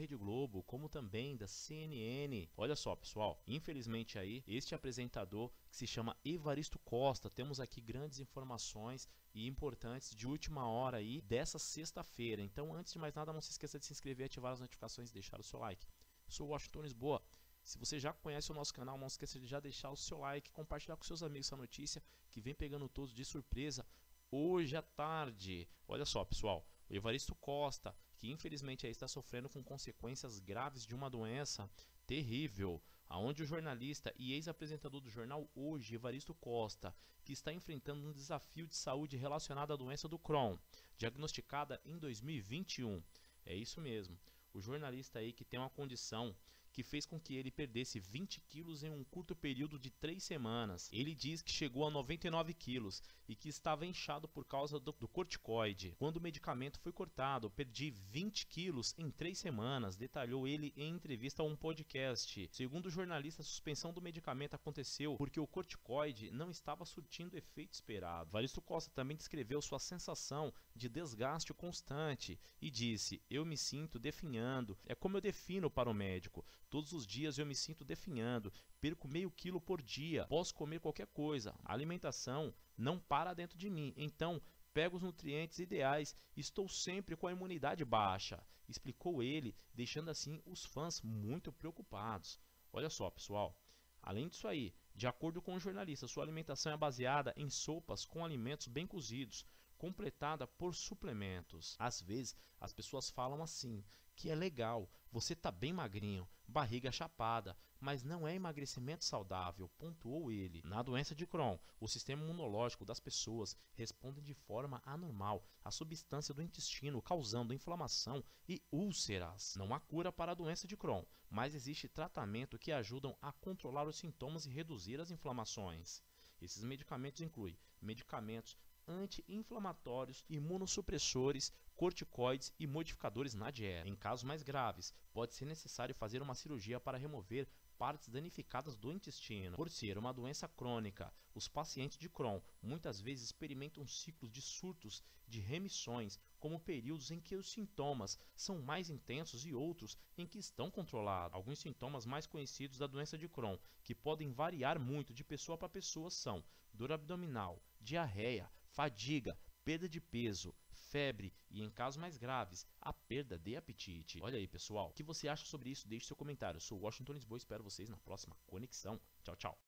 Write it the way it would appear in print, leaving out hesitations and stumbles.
Rede Globo, como também da CNN. Olha só, pessoal, infelizmente aí, este apresentador que se chama Evaristo Costa, temos aqui grandes informações e importantes de última hora aí dessa sexta-feira. Então, antes de mais nada, não se esqueça de se inscrever, ativar as notificações e deixar o seu like. Eu sou o Washington Lisboa. Se você já conhece o nosso canal, não esqueça de já deixar o seu like, compartilhar com seus amigos essa notícia que vem pegando todos de surpresa hoje à tarde. Olha só, pessoal, o Evaristo Costa, que infelizmente aí está sofrendo com consequências graves de uma doença terrível, aonde o jornalista e ex-apresentador do jornal Hoje, Evaristo Costa, que está enfrentando um desafio de saúde relacionado à doença do Crohn, diagnosticada em 2021. É isso mesmo. O jornalista aí que tem uma condição que fez com que ele perdesse 20 quilos em um curto período de 3 semanas. Ele diz que chegou a 99 quilos e que estava inchado por causa do corticoide. Quando o medicamento foi cortado, perdi 20 quilos em 3 semanas, detalhou ele em entrevista a um podcast. Segundo o jornalista, a suspensão do medicamento aconteceu porque o corticoide não estava surtindo o efeito esperado. Evaristo Costa também descreveu sua sensação de desgaste constante e disse: "Eu me sinto definhando, é como eu defino para o médico. Todos os dias eu me sinto definhando, perco meio quilo por dia, posso comer qualquer coisa, a alimentação não para dentro de mim, então pego os nutrientes ideais, estou sempre com a imunidade baixa", explicou ele, deixando assim os fãs muito preocupados. Olha só, pessoal, além disso aí, de acordo com o jornalista, sua alimentação é baseada em sopas com alimentos bem cozidos, completada por suplementos. Às vezes as pessoas falam assim, que é legal, você tá bem magrinho, barriga chapada, mas não é emagrecimento saudável, pontuou ele. Na doença de Crohn, o sistema imunológico das pessoas responde de forma anormal à substância do intestino, causando inflamação e úlceras. Não há cura para a doença de Crohn, mas existe tratamento que ajudam a controlar os sintomas e reduzir as inflamações. Esses medicamentos incluem medicamentos anti-inflamatórios, imunossupressores, corticoides e modificadores na dieta. Em casos mais graves, pode ser necessário fazer uma cirurgia para remover partes danificadas do intestino. Por ser uma doença crônica, os pacientes de Crohn muitas vezes experimentam ciclos de surtos de remissões, como períodos em que os sintomas são mais intensos e outros em que estão controlados. Alguns sintomas mais conhecidos da doença de Crohn, que podem variar muito de pessoa para pessoa, são dor abdominal, diarreia, fadiga, perda de peso, febre e, em casos mais graves, a perda de apetite. Olha aí, pessoal, o que você acha sobre isso? Deixe seu comentário. Eu sou o Washington Lisboa e espero vocês na próxima conexão. Tchau, tchau.